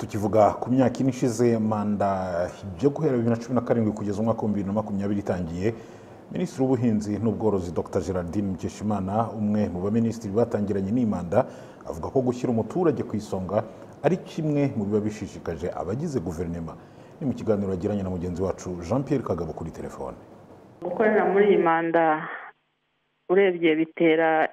tukivuga ku myaka ine ishize manda byo guhera 2017 kugeza umwaka wa 2020 itangiye. Minisitiri w'ubuhinzi n'ubworozi Dr Gerardine Mukeshimana, umwe mu baminisitiri batangiranye n'imanda, avuga ko gushyira umuturage ku isonga ari kimwe mu biba bishishikaje abagize guverinoma. Ni mu kiganiro yagiranye na mugenzi wacu Jean Pierre Kagabo kuri telefone. Gukorera muri iyi manda urebye bitera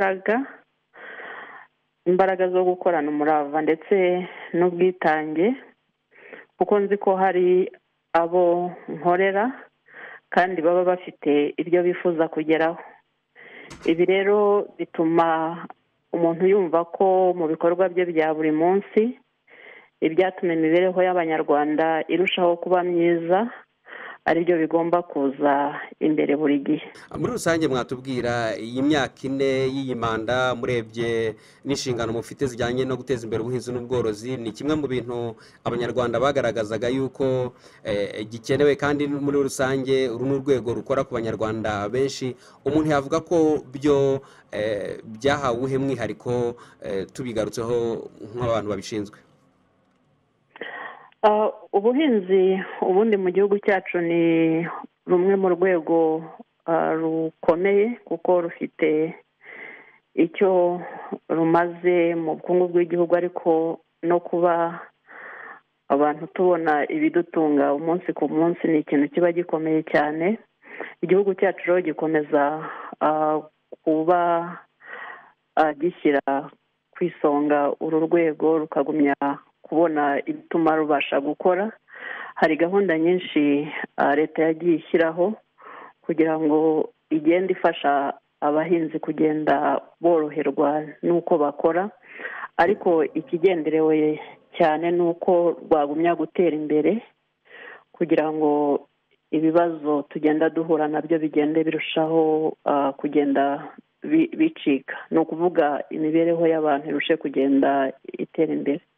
imbaraga zo gukorana umurava ndetse n'ubwitange, kuko nzi ko hari abo nkorera kandi baba bafite ibyo bifuza kugeraho. Ibi rero bituma umuntu yumva ko mu bikorwa bye bya buri munsi ibyatuma imibereho y'abanyarwanda irushaho kuba myiza ari byo bigomba kuza imbere buri gihe. Muri rusange mwatubwira iyi myaka ine y'iyi manda, murebye n'inshingano mufite zijyanye no guteza imbere ubuhinzi n'ubworozi, ni kimwe mu bintu abanyarwanda bagaragazaga yuko gikenewe, kandi muri rusange uru ni urwego rukora ku banyarwanda benshi. Umuntu yavuga ko byo byahawe ubuhe mwihariko tubigarutseho nk'abantu babishinzwe? Ubuhinzi ubundi mu gihugu cyacu ni rumwe mu rwego rukomeye, kuko rufite icyo rumaze mu bukungu bw'igihugu, ariko no kuba abantu tubona ibidutunga umunsi ku munsi ni ikintu kiba gikomeye cyane. Igihugu cyacu rero gikomeza kuba gishyira ku isonga uru rwego, rukagumya kubona ibituma rubasha gukora. Hari gahunda nyinshi leta yagiye ishyiraho kugira ngo igende ifasha abahinzi kugenda boroherwa n'uko bakora, ariko ikigenderewe cyane ni uko rwagumya gutera imbere kugira ngo ibibazo tugenda duhura nabyo bigende birushaho kugenda bicika. Ni ukuvuga imibereho y'abantu irushe kugenda itera imbere.